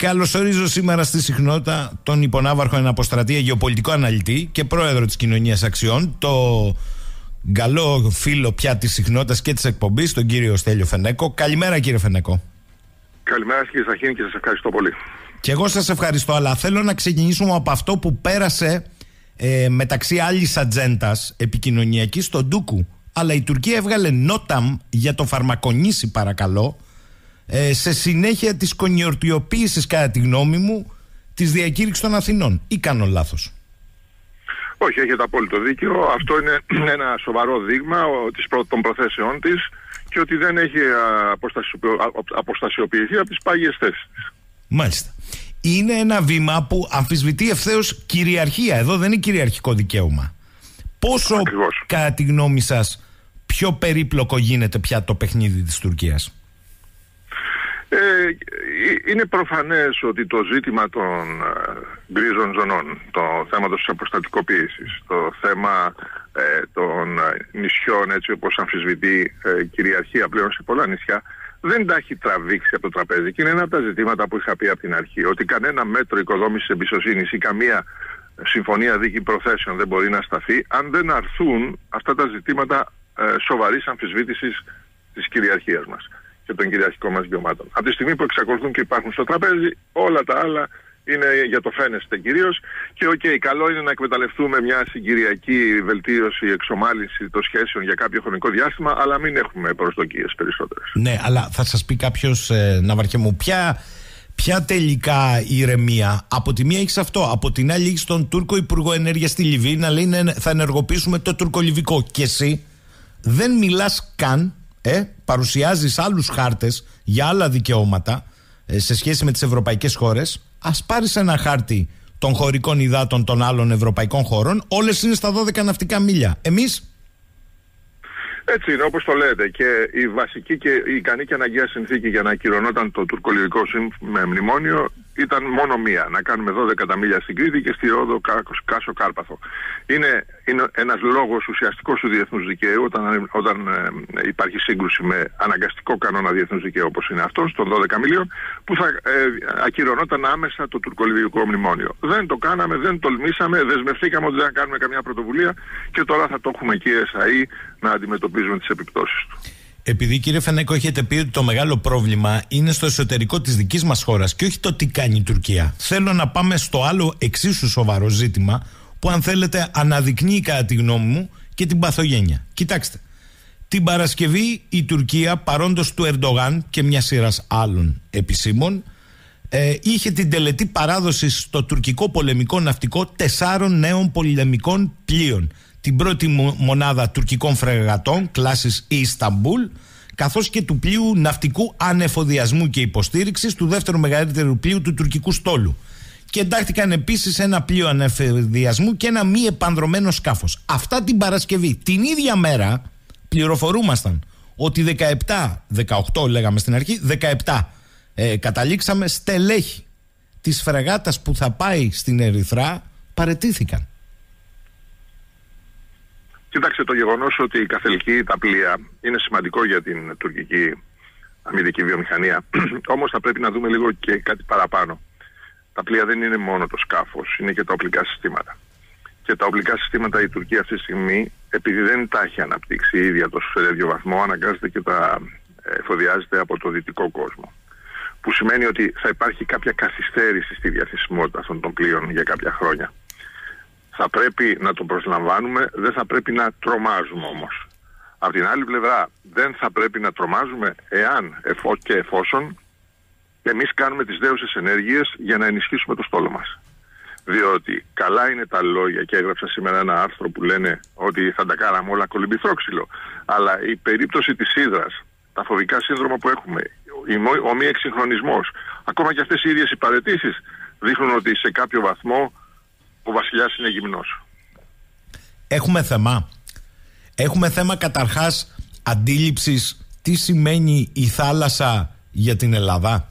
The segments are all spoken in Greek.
Καλωσορίζω σήμερα στη συχνότητα τον υπονάβαρχο εν αποστρατεία γεωπολιτικό αναλυτή και πρόεδρο της Κοινωνίας Αξιών, το καλό φίλο πια της συχνότητας και της εκπομπής, τον κύριο Στέλιο Φενέκο. Καλημέρα, κύριε Φενέκο. Καλημέρα, κύριε Σαχίνη, και σας ευχαριστώ πολύ. Και εγώ σας ευχαριστώ, αλλά θέλω να ξεκινήσουμε από αυτό που πέρασε μεταξύ άλλης ατζέντας επικοινωνιακής στον Ντούκου. Αλλά η Τουρκία έβγαλε νόταμ για το φαρμακονήσι, παρακαλώ, σε συνέχεια της κονιορτιοποίησης, κατά τη γνώμη μου, της διακήρυξης των Αθηνών. Ή κάνω λάθος? Όχι, έχετε απόλυτο δίκιο. Αυτό είναι ένα σοβαρό δείγμα των προθέσεών της και ότι δεν έχει αποστασιοποιηθεί από τις πάγιες θέσεις της. Μάλιστα. Είναι ένα βήμα που αμφισβητεί ευθέως κυριαρχία. Εδώ δεν είναι κυριαρχικό δικαίωμα. Πόσο, ακριβώς, κατά τη γνώμη σας, πιο περίπλοκο γίνεται πια το παιχνίδι της Τουρκίας? Είναι προφανές ότι το ζήτημα των γκρίζων ζωνών, το θέμα της αποστατικοποίησης, το θέμα των νησιών, έτσι όπως αμφισβητεί κυριαρχία πλέον σε πολλά νησιά, δεν τα έχει τραβήξει από το τραπέζι. Και είναι ένα από τα ζητήματα που είχα πει από την αρχή, ότι κανένα μέτρο οικοδόμησης εμπιστοσύνης ή καμία συμφωνία δίκη προθέσεων δεν μπορεί να σταθεί αν δεν αρθούν αυτά τα ζητήματα σοβαρής αμφισβήτησης της κυριαρχίας μας και των κυριαρχικών μας βιωμάτων. Από τη στιγμή που εξακολουθούν και υπάρχουν στο τραπέζι, όλα τα άλλα είναι για το φαίνεστε κυρίως. Και καλό είναι να εκμεταλλευτούμε μια συγκυριακή βελτίωση, εξομάλυνση των σχέσεων για κάποιο χρονικό διάστημα, αλλά μην έχουμε προσδοκίες περισσότερες. Ναι, αλλά θα σας πει κάποιος, Ναυαρχέ μου, ποια τελικά ηρεμία? Από τη μία έχεις αυτό, από την άλλη έχεις τον Τούρκο Υπουργό Ενέργειας στη Λιβύη να λέει θα ενεργοποιήσουμε το τουρκολιβικό. Και εσύ δεν μιλάς καν, παρουσιάζεις άλλους χάρτες για άλλα δικαιώματα σε σχέση με τις ευρωπαϊκές χώρες. Ας πάρεις ένα χάρτη των χωρικών υδάτων των άλλων ευρωπαϊκών χωρών, όλες είναι στα 12 ναυτικά μίλια. Εμείς? Έτσι είναι, όπως το λέτε, και η βασική και η ικανή και αναγκαία συνθήκη για να ακυρωνόταν το τουρκολιβικό μνημόνιο ήταν μόνο μία: να κάνουμε 12 τα μίλια στην Κρήτη και στη Ρόδο Κάσο Κάρπαθο. Είναι ένας λόγος ουσιαστικός του διεθνούς δικαίου όταν υπάρχει σύγκρουση με αναγκαστικό κανόνα διεθνούς δικαίου όπως είναι αυτός των 12 μιλίων, που θα ακυρωνόταν άμεσα το τουρκολιβικό μνημόνιο. Δεν το κάναμε, δεν τολμήσαμε, δεσμευτήκαμε ότι δεν θα κάνουμε καμιά πρωτοβουλία και τώρα θα το έχουμε εκεί εσαΐ να αντιμετωπίζουμε τις επιπτώσεις του. Επειδή, κύριε Φενέκο, έχετε πει ότι το μεγάλο πρόβλημα είναι στο εσωτερικό της δικής μας χώρας και όχι το τι κάνει η Τουρκία, θέλω να πάμε στο άλλο εξίσου σοβαρό ζήτημα που, αν θέλετε, αναδεικνύει, κατά τη γνώμη μου, και την παθογένεια. Κοιτάξτε, την Παρασκευή η Τουρκία, παρόντος του Ερντογάν και μια σειράς άλλων επισήμων, είχε την τελετή παράδοση στο τουρκικό πολεμικό ναυτικό 4 νέων πολεμικών πλοίων. Την πρώτη μονάδα τουρκικών φρεγατών κλάσης Ισταμπούλ, καθώς και του πλοίου ναυτικού ανεφοδιασμού και υποστήριξης, του δεύτερου μεγαλύτερου πλοίου του τουρκικού στόλου. Και εντάχθηκαν επίσης ένα πλοίο ανεφοδιασμού και ένα μη επανδρωμένο σκάφος. Αυτά την Παρασκευή. Την ίδια μέρα πληροφορούμασταν ότι 18 λέγαμε στην αρχή, 17 καταλήξαμε στελέχη της φρεγάτας που θα πάει στην Ερυθρά παραιτήθηκαν. Κοίταξε, το γεγονός ότι καθελκύει τα πλοία είναι σημαντικό για την τουρκική αμυντική βιομηχανία. Όμως θα πρέπει να δούμε λίγο και κάτι παραπάνω. Τα πλοία δεν είναι μόνο το σκάφος, είναι και τα οπλικά συστήματα. Και τα οπλικά συστήματα η Τουρκία αυτή τη στιγμή, επειδή δεν τα έχει αναπτύξει η ίδια τόσο σε τέτοιο βαθμό, αναγκάζεται και τα εφοδιάζεται από το δυτικό κόσμο. Που σημαίνει ότι θα υπάρχει κάποια καθυστέρηση στη διαθεσιμότητα αυτών των πλοίων για κάποια χρόνια. Θα πρέπει να το προσλαμβάνουμε, δεν θα πρέπει να τρομάζουμε όμως. Από την άλλη πλευρά, δεν θα πρέπει να τρομάζουμε εάν και εφόσον εμείς κάνουμε τις δέουσες ενέργειες για να ενισχύσουμε το στόλο μας. Διότι καλά είναι τα λόγια, και έγραψα σήμερα ένα άρθρο που λένε ότι θα τα κάναμε όλα κολυμπηθρόξυλο, αλλά η περίπτωση της ύδρας, τα φοβικά σύνδρομα που έχουμε, ο μη εξυγχρονισμός, ακόμα και αυτές οι ίδιες οι παραιτήσεις δείχνουν ότι σε κάποιο βαθμό ο βασιλιάς είναι γυμνός. Έχουμε θέμα καταρχάς αντίληψης τι σημαίνει η θάλασσα για την Ελλάδα.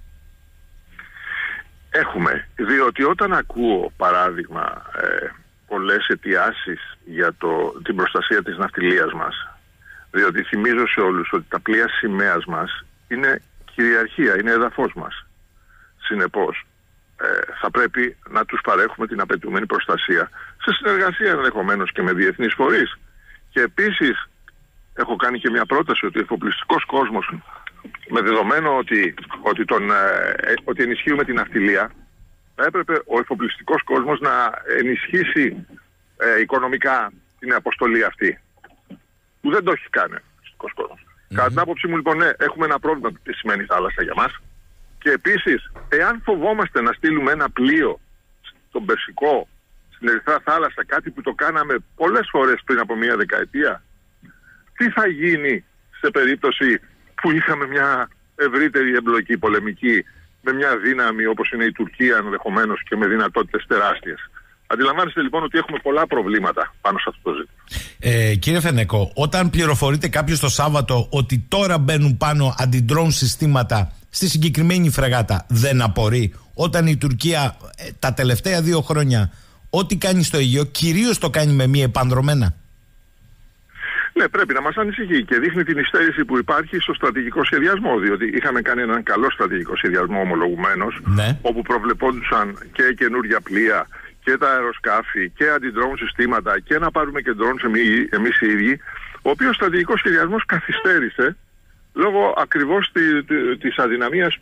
Έχουμε, διότι όταν ακούω παράδειγμα πολλές αιτιάσεις για την προστασία της ναυτιλίας μας, διότι θυμίζω σε όλους ότι τα πλοία σημαίας μας είναι κυριαρχία, είναι έδαφος μας. Συνεπώς, θα πρέπει να τους παρέχουμε την απαιτούμενη προστασία σε συνεργασία ενδεχομένως και με διεθνείς φορείς. Και επίσης έχω κάνει και μια πρόταση ότι ο εφοπλιστικός κόσμος, με δεδομένο ότι ενισχύουμε την ναυτιλία, θα έπρεπε ο εφοπλιστικός κόσμος να ενισχύσει οικονομικά την αποστολή αυτή, που δεν το έχει κάνει ο εφοπλιστικός κόσμος. Κατά την άποψή μου, λοιπόν, ναι, έχουμε ένα πρόβλημα που σημαίνει θάλασσα για μας. Και επίσης, εάν φοβόμαστε να στείλουμε ένα πλοίο στον Περσικό, στην Ερυθρά Θάλασσα, κάτι που το κάναμε πολλές φορές πριν από μία δεκαετία, τι θα γίνει σε περίπτωση που είχαμε μια ευρύτερη εμπλοκή πολεμική με μια δύναμη όπως είναι η Τουρκία ενδεχομένως και με δυνατότητες τεράστιες? Αντιλαμβάνεστε λοιπόν ότι έχουμε πολλά προβλήματα πάνω σε αυτό το ζήτημα. Κύριε Φενεκό, όταν πληροφορείται κάποιος το Σάββατο ότι τώρα μπαίνουν πάνω αντι-drone συστήματα στη συγκεκριμένη φρεγάτα, δεν απορεί όταν η Τουρκία τα τελευταία 2 χρόνια ό,τι κάνει στο Αιγαίο κυρίως το κάνει με μία επανδρομένα? Ναι, πρέπει να μας ανησυχεί και δείχνει την υστέρηση που υπάρχει στο στρατηγικό σχεδιασμό, διότι είχαμε κάνει έναν καλό στρατηγικό σχεδιασμό ομολογουμένος, ναι, όπου προβλεπόντουσαν και καινούργια πλοία και τα αεροσκάφη και αντι-drone συστήματα και να πάρουμε και drones εμείς οι ίδιοι, ο οποίος στρατηγικός σχεδιασμός καθυστέρησε λόγω ακριβώς της αδυναμίας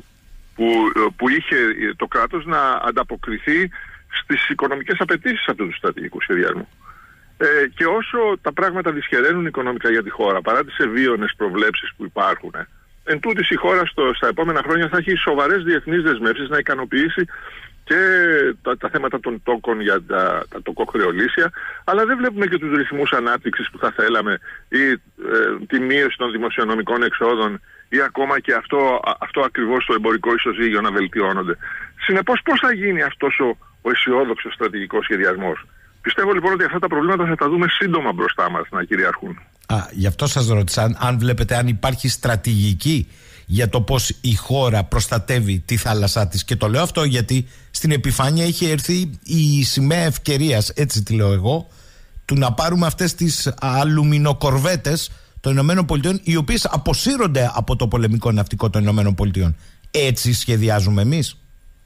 που είχε το κράτος να ανταποκριθεί στις οικονομικές απαιτήσεις αυτού του στρατηγικού σχεδιασμού. Και όσο τα πράγματα δυσχεραίνουν οικονομικά για τη χώρα, παρά τις ευίωνες προβλέψεις που υπάρχουν, εν τούτης η χώρα στα επόμενα χρόνια θα έχει σοβαρές διεθνείς δεσμεύσεις να ικανοποιήσει και τα θέματα των τόκων για τα τοκοχρεωλήσια, αλλά δεν βλέπουμε και τους ρυθμούς ανάπτυξης που θα θέλαμε ή τη μείωση των δημοσιονομικών εξόδων ή ακόμα και αυτό ακριβώς το εμπορικό ισοζύγιο να βελτιώνονται. Συνεπώς, πώς θα γίνει αυτός ο αισιόδοξος στρατηγικός σχεδιασμός? Πιστεύω λοιπόν ότι αυτά τα προβλήματα θα τα δούμε σύντομα μπροστά μας να κυριαρχούν. Γι' αυτό σας ρώτησα αν βλέπετε αν υπάρχει στρατηγική για το πώς η χώρα προστατεύει τη θάλασσά της. Και το λέω αυτό γιατί στην επιφάνεια έχει έρθει η σημαία ευκαιρίας, έτσι τη λέω εγώ, του να πάρουμε αυτές τις αλουμινοκορβέτες των ΗΠΑ, οι οποίες αποσύρονται από το πολεμικό ναυτικό των ΗΠΑ. Έτσι σχεδιάζουμε εμείς?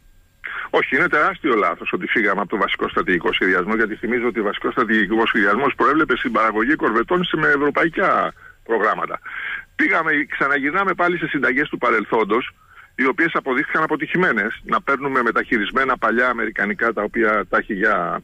Όχι, είναι τεράστιο λάθος ότι φύγαμε από το βασικό στρατηγικό σχεδιασμό, γιατί θυμίζω ότι ο βασικός στρατηγικός σχεδιασμός προέβλεπε συμπαραγωγή κορβετών με ευρωπαϊκά προγράμματα. Ξαναγυρνάμε πάλι σε συνταγές του παρελθόντος, οι οποίες αποδείχθηκαν αποτυχημένες. Να παίρνουμε μεταχειρισμένα παλιά αμερικανικά, τα οποία τα έχει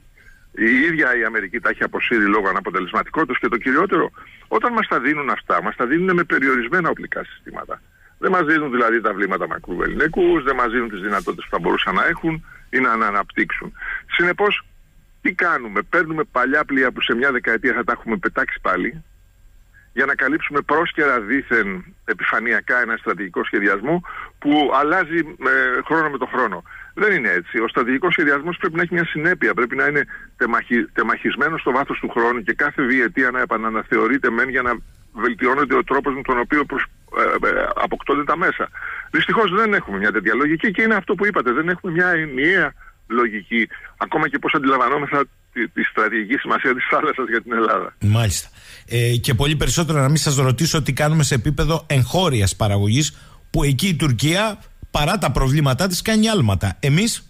η ίδια η Αμερική τα έχει αποσύρει λόγω αναποτελεσματικότητας. Και το κυριότερο, όταν μας τα δίνουν αυτά, μας τα δίνουν με περιορισμένα οπλικά συστήματα. Δεν μας δίνουν δηλαδή τα βλήματα μακρού ελληνικούς, δεν μας δίνουν τις δυνατότητες που θα μπορούσαν να έχουν ή να αναπτύξουν. Συνεπώς, τι κάνουμε? Παίρνουμε παλιά πλοία που σε μια δεκαετία θα τα έχουμε πετάξει πάλι, για να καλύψουμε πρόσκαιρα δήθεν επιφανειακά ένα στρατηγικό σχεδιασμό που αλλάζει χρόνο με το χρόνο. Δεν είναι έτσι. Ο στρατηγικός σχεδιασμός πρέπει να έχει μια συνέπεια, πρέπει να είναι τεμαχισμένο στο βάθος του χρόνου και κάθε διετία να επαναναθεωρείται για να βελτιώνεται ο τρόπος με τον οποίο αποκτώνται τα μέσα. Δυστυχώς δεν έχουμε μια τέτοια λογική και είναι αυτό που είπατε. Δεν έχουμε μια ενιαία λογική, ακόμα και πώς αντιλαμβανόμεθα τη στρατηγική σημασία της θάλασσας για την Ελλάδα. Μάλιστα. Και πολύ περισσότερο να μην σας ρωτήσω τι κάνουμε σε επίπεδο εγχώριας παραγωγής, που εκεί η Τουρκία παρά τα προβλήματά της κάνει άλματα. Εμείς?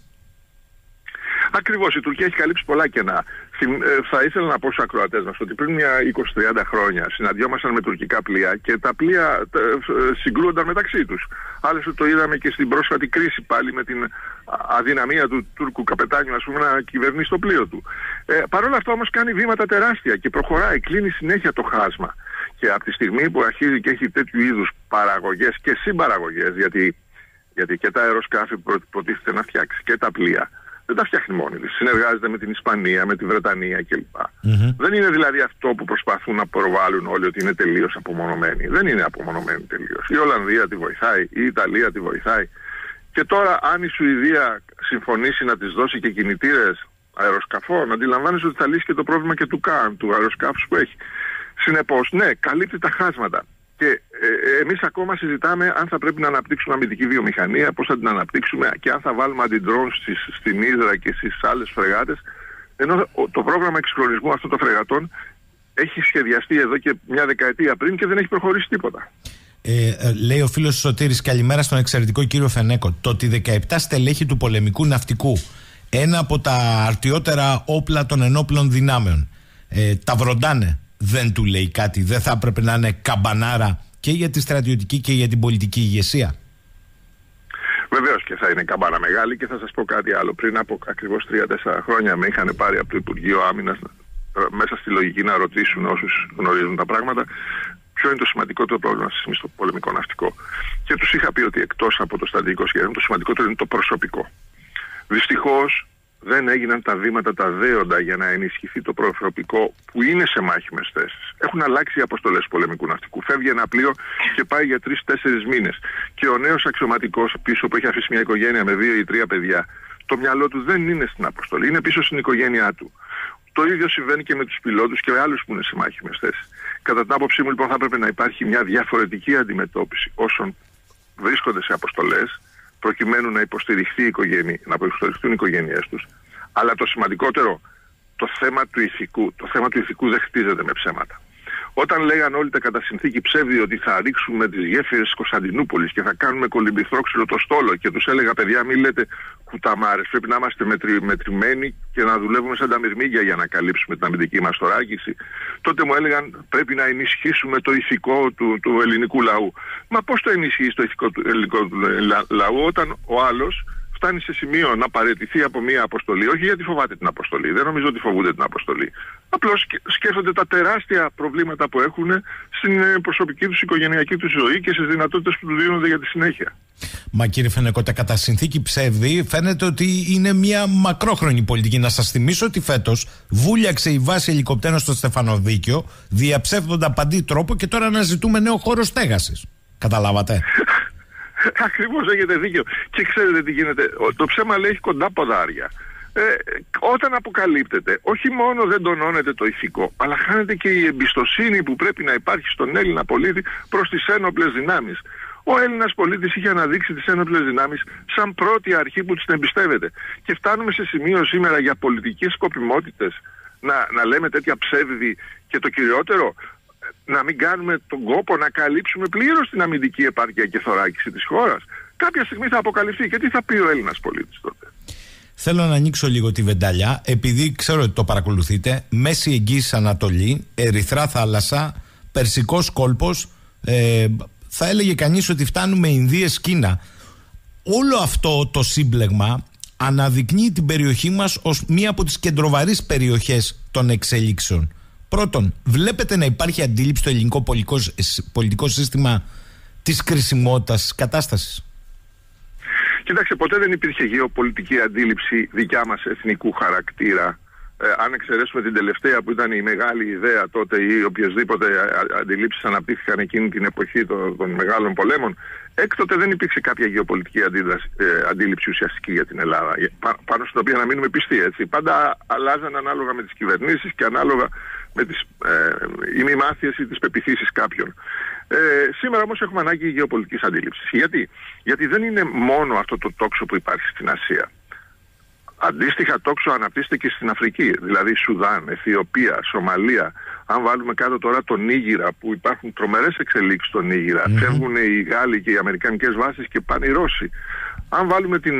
Ακριβώς, η Τουρκία έχει καλύψει πολλά κενά. Θα ήθελα να πω στους ακροατές μας ότι πριν μια 20-30 χρόνια συναντιόμασταν με τουρκικά πλοία και τα πλοία συγκρούονταν μεταξύ τους. Άλλωστε το είδαμε και στην πρόσφατη κρίση πάλι με την αδυναμία του Τούρκου καπετάνιου να κυβερνήσει το πλοίο του. Παρ' όλα αυτά όμως κάνει βήματα τεράστια και προχωράει, κλείνει συνέχεια το χάσμα. Και από τη στιγμή που αρχίζει και έχει τέτοιου είδους παραγωγές και συμπαραγωγές, γιατί και τα αεροσκάφη που προτίθεται να φτιάξει και τα πλοία, δεν τα φτιάχνει μόνη της. Συνεργάζεται με την Ισπανία, με τη Βρετανία κλπ. Δεν είναι δηλαδή αυτό που προσπαθούν να προβάλλουν όλοι, ότι είναι τελείως απομονωμένη. Δεν είναι απομονωμένη τελείως. Η Ολλανδία τη βοηθάει, η Ιταλία τη βοηθάει. Και τώρα, αν η Σουηδία συμφωνήσει να της δώσει και κινητήρες αεροσκαφών, αντιλαμβάνεσαι ότι θα λύσει και το πρόβλημα και του αεροσκάφους που έχει. Συνεπώς, ναι, καλύπτει τα χάσματα. Και εμείς ακόμα συζητάμε αν θα πρέπει να αναπτύξουμε αμυντική βιομηχανία, πώς θα την αναπτύξουμε και αν θα βάλουμε αντι-drone στην Ύδρα και στις άλλες φρεγάτες. Ενώ το πρόγραμμα εξυγχρονισμού αυτών των φρεγατών έχει σχεδιαστεί εδώ και μια δεκαετία πριν και δεν έχει προχωρήσει τίποτα. Λέει ο φίλος Σωτήρης, καλημέρα στον εξαιρετικό κύριο Φενέκο. Το ότι 17 στελέχη του πολεμικού ναυτικού, ένα από τα αρτιότερα όπλα των ενόπλων δυνάμεων, τα βροντάνε, δεν του λέει κάτι? Δεν θα έπρεπε να είναι καμπανάρα και για τη στρατιωτική και για την πολιτική ηγεσία? Βεβαίως και θα είναι καμπάνα μεγάλη, και θα σας πω κάτι άλλο. Πριν από ακριβώς 3-4 χρόνια με είχαν πάρει από το Υπουργείο Άμυνας μέσα στη λογική να ρωτήσουν όσους γνωρίζουν τα πράγματα ποιο είναι το σημαντικότερο πρόβλημα στο πολεμικό ναυτικό. Και τους είχα πει ότι εκτός από το στρατηγικό σχέδιο, το σημαντικότερο είναι το προσωπικό. Δυστυχώς δεν έγιναν τα βήματα τα δέοντα για να ενισχυθεί το προσωπικό που είναι σε μάχημες θέσεις. Έχουν αλλάξει οι αποστολές του πολεμικού ναυτικού. Φεύγει ένα πλοίο και πάει για 3-4 μήνες. Και ο νέος αξιωματικός πίσω, που έχει αφήσει μια οικογένεια με 2 ή 3 παιδιά, το μυαλό του δεν είναι στην αποστολή, είναι πίσω στην οικογένειά του. Το ίδιο συμβαίνει και με τους πιλότους και με άλλους που είναι σε μάχημες θέσεις. Κατά την άποψή μου, λοιπόν, θα έπρεπε να υπάρχει μια διαφορετική αντιμετώπιση όσων βρίσκονται σε αποστολές, προκειμένου να υποστηριχθεί η οικογένεια, να υποστηριχθούν οι οικογένειές τους. Αλλά το σημαντικότερο, το θέμα του ηθικού. Το θέμα του ηθικού δεν χτίζεται με ψέματα. Όταν λέγαν όλοι τα κατά συνθήκη ψεύδι ότι θα ρίξουμε τις γέφυρες της Κωνσταντινούπολης και θα κάνουμε κολυμπηθρόξυλο το στόλο, και τους έλεγα, παιδιά, μην λέτε κουταμάρες, πρέπει να είμαστε μετρημένοι και να δουλεύουμε σαν τα μυρμήγκια για να καλύψουμε την αμυντική μας θωράκιση, τότε μου έλεγαν πρέπει να ενισχύσουμε το ηθικό του ελληνικού λαού. Μα πώς το ενισχύεις το ηθικό του ελληνικού λαού όταν ο άλλος φτάνει σε σημείο να παραιτηθεί από μια αποστολή, όχι γιατί φοβάται την αποστολή, δεν νομίζω ότι φοβούνται την αποστολή. Απλώς σκέφτονται τα τεράστια προβλήματα που έχουν στην προσωπική τους οικογενειακή τους ζωή και στις δυνατότητες που του δίνονται για τη συνέχεια. Μα κύριε Φενέκο, κατά συνθήκη ψεύδι φαίνεται ότι είναι μια μακρόχρονη πολιτική. Να σας θυμίσω ότι φέτος βούλιαξε η βάση ελικοπτέρων στο Στεφανοδίκιο, διαψεύδοντα παντή τρόπο, και τώρα αναζητούμε νέο χώρο στέγασης. Καταλάβατε? Ακριβώς, έχετε δίκιο. Και ξέρετε τι γίνεται. Το ψέμα λέει έχει κοντά ποδάρια. Όταν αποκαλύπτεται, όχι μόνο δεν τονώνεται το ηθικό, αλλά χάνεται και η εμπιστοσύνη που πρέπει να υπάρχει στον Έλληνα πολίτη προς τις ένοπλες δυνάμεις. Ο Έλληνας πολίτης είχε αναδείξει τις ένοπλες δυνάμεις σαν πρώτη αρχή που τις εμπιστεύεται. Και φτάνουμε σε σημείο σήμερα για πολιτικές σκοπιμότητες να λέμε τέτοια ψεύδι, και το κυριότερο, να μην κάνουμε τον κόπο να καλύψουμε πλήρως την αμυντική επάρκεια και θωράκιση της χώρας. Κάποια στιγμή θα αποκαλυφθεί, και τι θα πει ο Έλληνας πολίτης τότε? Θέλω να ανοίξω λίγο τη βεντάλια, επειδή ξέρω ότι το παρακολουθείτε. Μέση Εγγύης Ανατολή, Ερυθρά θάλασσα, Περσικός κόλπος, θα έλεγε κανείς ότι φτάνουμε Ινδίες, Κίνα. Όλο αυτό το σύμπλεγμα αναδεικνύει την περιοχή μας ως μία από τις κεντροβαρείς περιοχές των εξελίξεων. Πρώτον, βλέπετε να υπάρχει αντίληψη στο ελληνικό πολιτικό σύστημα της κρισιμότητας της κατάστασης? Κοιτάξτε, ποτέ δεν υπήρχε γεωπολιτική αντίληψη δικιά μας εθνικού χαρακτήρα. Αν εξαιρέσουμε την τελευταία που ήταν η μεγάλη ιδέα τότε, ή οποιασδήποτε αντιλήψεις αναπτύχθηκαν εκείνη την εποχή των μεγάλων πολέμων, έκτοτε δεν υπήρξε κάποια γεωπολιτική αντίληψη ουσιαστική για την Ελλάδα, πάνω στην οποία να μείνουμε πιστοί, έτσι. Πάντα αλλάζαν ανάλογα με τις κυβερνήσεις και ανάλογα με τις ημιμάθειες ή τις πεποιθήσεις κάποιων. Σήμερα όμως έχουμε ανάγκη γεωπολιτικής αντίληψης. Γιατί δεν είναι μόνο αυτό το τόξο που υπάρχει στην Ασία. Αντίστοιχα τόξο αναπτύσσεται και στην Αφρική, δηλαδή Σουδάν, Αιθιοπία, Σομαλία. Αν βάλουμε κάτω τώρα τον Νίγηρα, που υπάρχουν τρομερές εξελίξεις στον Νίγηρα, φεύγουν οι Γάλλοι και οι αμερικανικές βάσεις και πάνε οι Ρώσοι. Αν βάλουμε την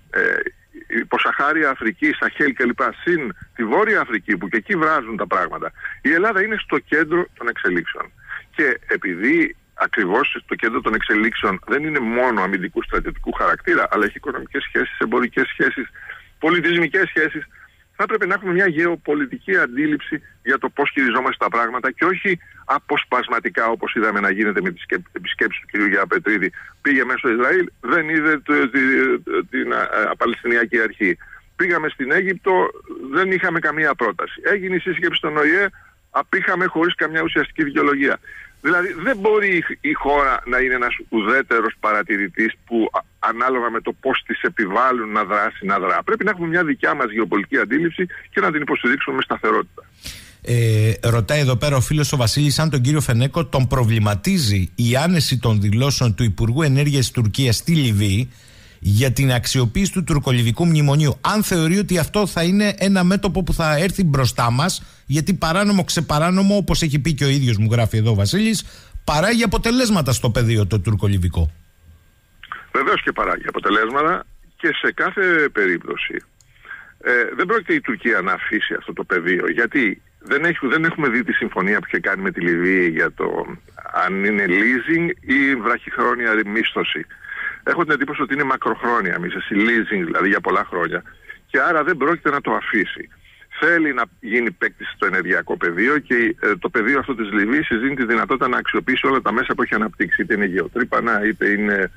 υποσαχάρια Αφρική, Σαχέλ κλπ, συν τη Βόρεια Αφρική, που και εκεί βράζουν τα πράγματα, η Ελλάδα είναι στο κέντρο των εξελίξεων. Και επειδή ακριβώς το κέντρο των εξελίξεων δεν είναι μόνο αμυντικού στρατιωτικού χαρακτήρα, αλλά έχει οικονομικές σχέσεις, εμπορικές σχέσεις, πολιτισμικές σχέσεις, θα έπρεπε να έχουμε μια γεωπολιτική αντίληψη για το πώς χειριζόμαστε τα πράγματα, και όχι αποσπασματικά όπως είδαμε να γίνεται με τις επισκέψεις του κ. Γεραπετρίδη. Πήγε μέσα στο Ισραήλ, δεν είδε την Παλαιστινιακή Αρχή. Πήγαμε στην Αίγυπτο, δεν είχαμε καμία πρόταση. Έγινε η σύσκεψη στον ΟΗΕ, απήχαμε χωρίς καμιά ουσιαστική δικαιολογία. Δηλαδή δεν μπορεί η χώρα να είναι ένας ουδέτερος παρατηρητής που ανάλογα με το πώς της επιβάλλουν να δράσει, να δρά. Πρέπει να έχουμε μια δικιά μας γεωπολιτική αντίληψη και να την υποστηρίξουμε με σταθερότητα. Ρωτάει εδώ πέρα ο φίλος ο Βασίλης αν τον κύριο Φενέκο τον προβληματίζει η άνεση των δηλώσεων του Υπουργού Ενέργειας της Τουρκίας στη Λιβύη για την αξιοποίηση του τουρκολιβικού μνημονίου. Αν θεωρεί ότι αυτό θα είναι ένα μέτωπο που θα έρθει μπροστά μας, γιατί παράνομο ξεπαράνομο, όπως έχει πει και ο ίδιος, μου γράφει εδώ ο Βασίλης, παράγει αποτελέσματα στο πεδίο το τουρκο-λιβικό. Βεβαίως και παράγει αποτελέσματα και σε κάθε περίπτωση δεν πρόκειται η Τουρκία να αφήσει αυτό το πεδίο, γιατί δεν έχουμε δει τη συμφωνία που είχε κάνει με τη Λιβύη για το αν είναι leasing ή βραχυχρόνια μίσθωση. Έχω την εντύπωση ότι είναι μακροχρόνια μίσθωση, leasing δηλαδή για πολλά χρόνια, και άρα δεν πρόκειται να το αφήσει. Θέλει να γίνει παίκτης στο ενεργειακό πεδίο και το πεδίο αυτό της Λιβύης δίνει τη δυνατότητα να αξιοποιήσει όλα τα μέσα που έχει αναπτύξει, είτε είναι γεωτρύπανα, είτε είναι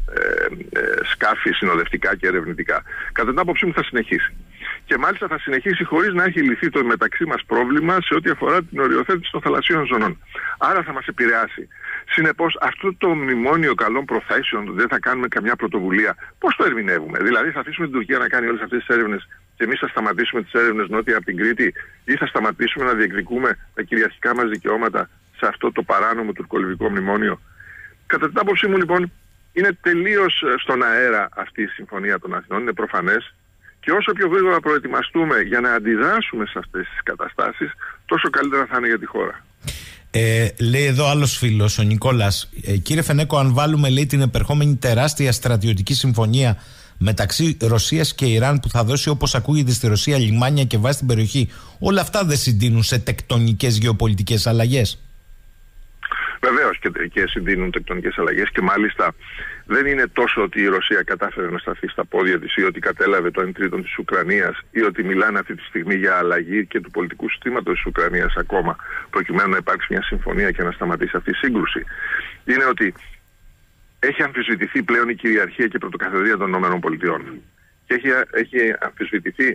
σκάφη συνοδευτικά και ερευνητικά. Κατά την άποψή μου θα συνεχίσει. Και μάλιστα θα συνεχίσει χωρίς να έχει λυθεί το μεταξύ μας πρόβλημα σε ό,τι αφορά την οριοθέτηση των θαλασσίων ζωνών. Άρα θα μας επηρεάσει. Συνεπώς, αυτό το μνημόνιο καλών προθέσεων, δεν θα κάνουμε καμιά πρωτοβουλία, πώς το ερμηνεύουμε? Δηλαδή, θα αφήσουμε την Τουρκία να κάνει όλες αυτές τις έρευνες και εμείς θα σταματήσουμε τις έρευνες νότια από την Κρήτη, ή θα σταματήσουμε να διεκδικούμε τα κυριαρχικά μας δικαιώματα σε αυτό το παράνομο τουρκολιβικό μνημόνιο? Κατά την άποψή μου, λοιπόν, είναι τελείως στον αέρα αυτή η Συμφωνία των Αθηνών, είναι προφανές. Και όσο πιο γρήγορα προετοιμαστούμε για να αντιδράσουμε σε αυτές τις καταστάσεις, τόσο καλύτερα θα είναι για τη χώρα. Λέει εδώ άλλος φίλος, ο Νικόλας, κύριε Φενέκο, αν βάλουμε, λέει, την επερχόμενη τεράστια στρατιωτική συμφωνία μεταξύ Ρωσίας και Ιράν που θα δώσει, όπως ακούγεται, στη Ρωσία λιμάνια και βάση στην περιοχή, όλα αυτά δεν συντείνουν σε τεκτονικές γεωπολιτικές αλλαγές? Βεβαίως και συντείνουν τεκτονικές αλλαγές, και μάλιστα δεν είναι τόσο ότι η Ρωσία κατάφερε να σταθεί στα πόδια της ή ότι κατέλαβε το 1/3 της Ουκρανίας ή ότι μιλάνε αυτή τη στιγμή για αλλαγή και του πολιτικού συστήματος της Ουκρανίας ακόμα, προκειμένου να υπάρξει μια συμφωνία και να σταματήσει αυτή η σύγκρουση. Είναι ότι έχει αμφισβητηθεί πλέον η κυριαρχία και η πρωτοκαθεδρία των ΗΠΑ. Και έχει αμφισβητηθεί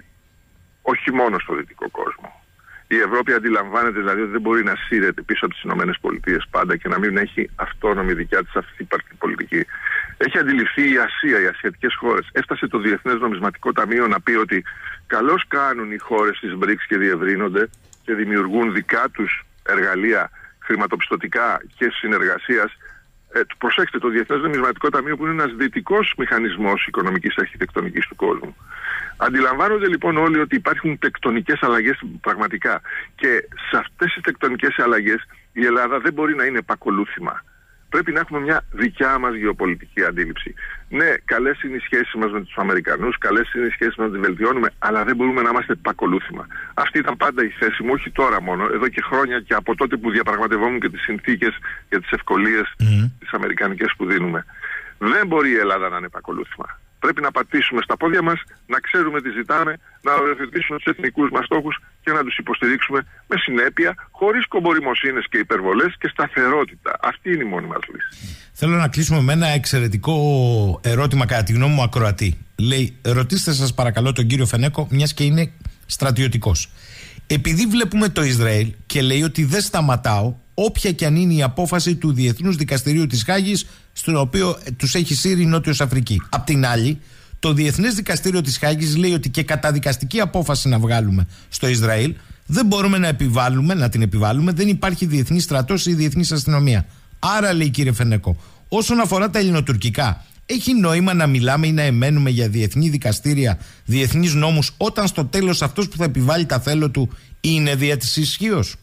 όχι μόνο στο δυτικό κόσμο. Η Ευρώπη αντιλαμβάνεται δηλαδή ότι δεν μπορεί να σύρεται πίσω από τις ΗΠΑ πάντα και να μην έχει αυτόνομη δικιά της αυτή πολιτική. Έχει αντιληφθεί η Ασία, οι ασιατικές χώρες. Έφτασε το Διεθνές Νομισματικό Ταμείο να πει ότι καλώς κάνουν οι χώρες της BRICS και διευρύνονται και δημιουργούν δικά τους εργαλεία χρηματοπιστωτικά και συνεργασίας. Προσέξτε, το Διεθνές Νομισματικό Ταμείο, που είναι ένας δυτικός μηχανισμός οικονομικής αρχιτεκτονικής του κόσμου. Αντιλαμβάνονται λοιπόν όλοι ότι υπάρχουν τεκτονικές αλλαγές πραγματικά, και σε αυτές τις τεκτονικές αλλαγές η Ελλάδα δεν μπορεί να είναι επακολούθημα. Πρέπει να έχουμε μια δικιά μας γεωπολιτική αντίληψη. Ναι, καλές είναι οι σχέσεις μας με τους Αμερικανούς, καλές είναι οι σχέσεις μας να τις βελτιώνουμε, αλλά δεν μπορούμε να είμαστε επακολούθημα. Αυτή ήταν πάντα η θέση μου, όχι τώρα μόνο, εδώ και χρόνια, και από τότε που διαπραγματευόμουν και τις συνθήκες και τις ευκολίες τις αμερικανικές που δίνουμε. Δεν μπορεί η Ελλάδα να είναι επακολούθημα. Πρέπει να πατήσουμε στα πόδια μας, να ξέρουμε τι ζητάμε, να οριοθετήσουμε τους εθνικούς μας στόχους και να τους υποστηρίξουμε με συνέπεια, χωρίς κομπορημοσύνες και υπερβολές, και σταθερότητα. Αυτή είναι η μόνη μας λύση. Θέλω να κλείσουμε με ένα εξαιρετικό ερώτημα, κατά τη γνώμη μου, ακροατή. Λέει, ρωτήστε σας παρακαλώ τον κύριο Φενέκο, μιας και είναι στρατιωτικός. Επειδή βλέπουμε το Ισραήλ και λέει ότι δεν σταματάω, όποια και αν είναι η απόφαση του Διεθνούς Δικαστηρίου της Χάγης, στο οποίο τους έχει σύρει η Νότιος Αφρική. Απ' την άλλη, το Διεθνές Δικαστήριο της Χάγης λέει ότι και καταδικαστική απόφαση να βγάλουμε στο Ισραήλ δεν μπορούμε να την επιβάλλουμε, δεν υπάρχει διεθνής στρατός ή διεθνής αστυνομία. Άρα, λέει, κύριε Φενέκο, όσον αφορά τα ελληνοτουρκικά, έχει νόημα να μιλάμε ή να εμένουμε για διεθνή δικαστήρια, διεθνείς νόμους, όταν στο τέλος αυτός που θα επιβάλλει τα θέλω του είναι δια της ισχύως?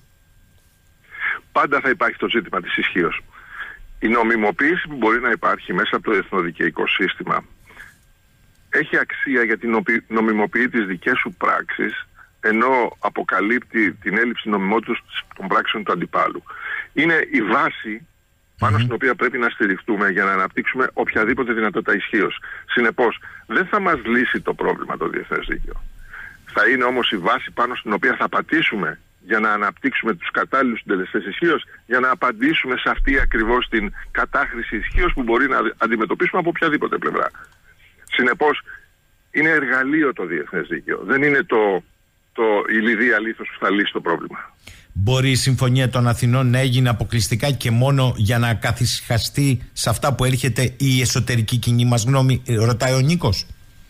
Πάντα θα υπάρχει το ζήτημα της ισχύως. Η νομιμοποίηση που μπορεί να υπάρχει μέσα από το εθνοδικαϊκό σύστημα έχει αξία γιατί νομιμοποιεί τις δικές σου πράξεις, ενώ αποκαλύπτει την έλλειψη νομιμότητας των πράξεων του αντιπάλου. Είναι η βάση πάνω στην οποία πρέπει να στηριχτούμε για να αναπτύξουμε οποιαδήποτε δυνατότητα ισχύως. Συνεπώς, δεν θα μας λύσει το πρόβλημα το διεθνές δίκαιο. Θα είναι όμως η βάση πάνω στην οποία θα πατήσουμε για να αναπτύξουμε τους κατάλληλους συντελεστές ισχύως, για να απαντήσουμε σε αυτή ακριβώς την κατάχρηση ισχύως που μπορεί να αντιμετωπίσουμε από οποιαδήποτε πλευρά. Συνεπώς, είναι εργαλείο το διεθνές δίκαιο. Δεν είναι η λιδία λίθος που θα λύσει το πρόβλημα. Μπορεί η Συμφωνία των Αθηνών να έγινε αποκλειστικά και μόνο για να καθησυχαστεί σε αυτά που έρχεται η εσωτερική κοινή μας γνώμη, ρωτάει ο Νίκος?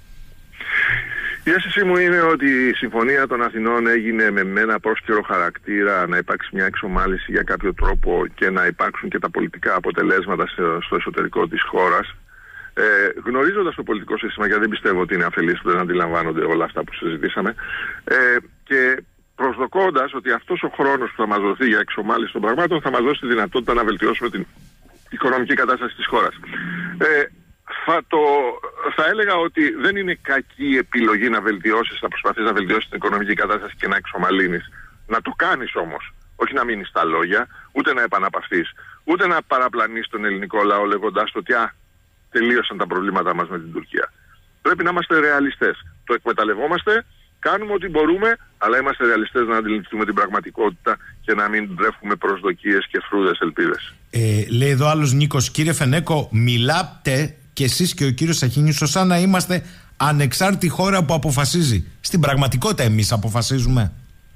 Η αίσθησή μου είναι ότι η Συμφωνία των Αθηνών έγινε με ένα πρόσκαιρο χαρακτήρα, να υπάρξει μια εξομάλυση για κάποιο τρόπο και να υπάρξουν και τα πολιτικά αποτελέσματα στο εσωτερικό της χώρας. Γνωρίζοντας το πολιτικό σύστημα, γιατί δεν πιστεύω ότι είναι αφελείς που δεν αντιλαμβάνονται όλα αυτά που συζητήσαμε, και προσδοκώντας ότι αυτός ο χρόνος που θα μας δοθεί για εξομάλυνση των πραγμάτων θα μας δώσει τη δυνατότητα να βελτιώσουμε την οικονομική κατάσταση της χώρας. Θα έλεγα ότι δεν είναι κακή επιλογή να προσπαθείς να βελτιώσεις την οικονομική κατάσταση και να εξομαλύνεις. Να το κάνεις όμως, όχι να μείνεις στα λόγια, ούτε να επαναπαυθείς, ούτε να παραπλανείς τον ελληνικό λαό λέγοντας ότι τελείωσαν τα προβλήματά μας με την Τουρκία. Πρέπει να είμαστε ρεαλιστές. Το εκμεταλλευόμαστε, κάνουμε ό,τι μπορούμε, αλλά είμαστε ρεαλιστές να αντιληφθούμε την πραγματικότητα και να μην τρέφουμε προσδοκίες και φρούδες ελπίδες. Λέει εδώ άλλος Νίκος, κύριε Φενέκο, μιλάτε κι εσείς και ο κύριος Σαχίνης σαν να είμαστε ανεξάρτητη χώρα που αποφασίζει. Στην πραγματικότητα εμείς αποφασίζουμε?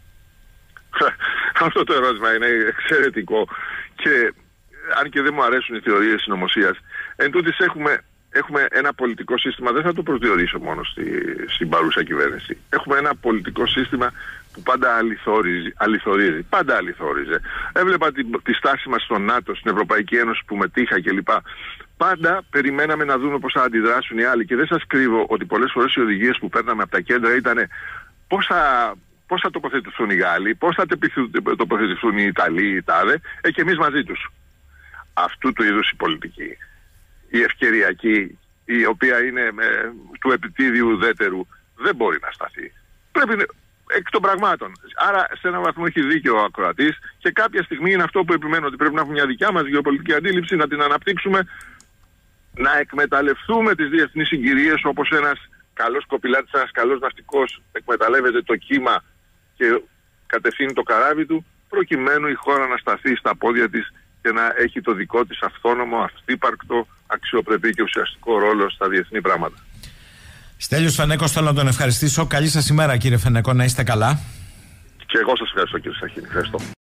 Αυτό το ερώτημα είναι εξαιρετικό και αν και δεν μου αρέσουν οι θεωρίες συνωμοσίας, εν τούτης έχουμε ένα πολιτικό σύστημα, δεν θα το προσδιορίσω μόνο στην παρούσα κυβέρνηση. Έχουμε ένα πολιτικό σύστημα που πάντα αληθορίζει. Πάντα αληθόριζε. Έβλεπα τη στάση μας στο ΝΑΤΟ, στην Ευρωπαϊκή Ένωση που μετήχα κλπ. Πάντα περιμέναμε να δούμε πώς θα αντιδράσουν οι άλλοι. Και δεν σας κρύβω ότι πολλές φορές οι οδηγίες που παίρναμε από τα κέντρα ήταν πώς θα τοποθετηθούν οι Γάλλοι, πώς θα τοποθετηθούν οι Ιταλοί, οι Τάδε, και εμείς μαζί τους. Αυτού του είδους η πολιτική, η ευκαιριακή, η οποία είναι του επιτίδιου ουδέτερου, δεν μπορεί να σταθεί. Πρέπει εκ των πραγμάτων. Άρα σε έναν βαθμό έχει δίκιο ο ακροατής και κάποια στιγμή είναι αυτό που επιμένω, ότι πρέπει να έχουμε μια δικιά μας γεωπολιτική αντίληψη, να την αναπτύξουμε, να εκμεταλλευτούμε τις διεθνείς συγκυρίες, όπως ένας καλός κοπηλάτης, ένας καλός ναυτικός εκμεταλλεύεται το κύμα και κατευθύνει το καράβι του, προκειμένου η χώρα να σταθεί στα πόδια της και να έχει το δικό της αυθόνομο, αυτύπαρκτο, αξιοπρεπή και ουσιαστικό ρόλο στα διεθνή πράγματα. Στέλιος Φενέκος, θέλω να τον ευχαριστήσω. Καλή σας ημέρα, κύριε Φενέκο, να είστε καλά. Και εγώ σας ευχαριστώ, κύριε Σαχίνη. Ευχαριστώ.